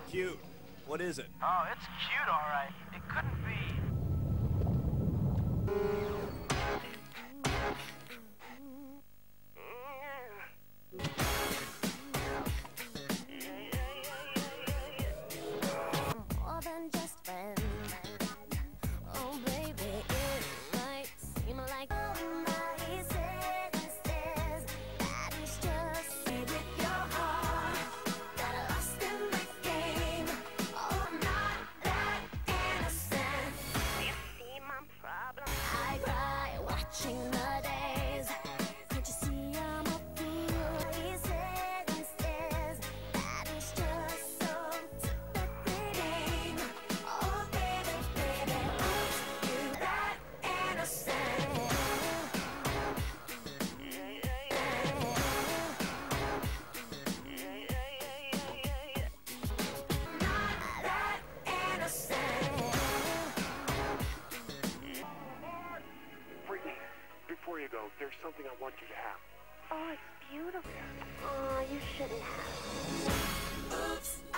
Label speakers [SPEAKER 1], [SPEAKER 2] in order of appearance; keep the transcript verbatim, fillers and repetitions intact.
[SPEAKER 1] cute. What is it?
[SPEAKER 2] Oh, it's cute, all right. It couldn't be.
[SPEAKER 3] More than just friends. Oh, baby, it might seem like somebody said instead that it's just say with your heart that I lost in the game. Oh, I'm not that innocent. You see my problem? I cry watching the days. Can't you see I'm a fool? He said instead that it's just so game. Oh, baby, baby, oops, you that innocent. Not that innocent.
[SPEAKER 4] Britney, before you go, there's something I want you to have.
[SPEAKER 3] Oh, it's beautiful. Oh, you shouldn't have. Oops.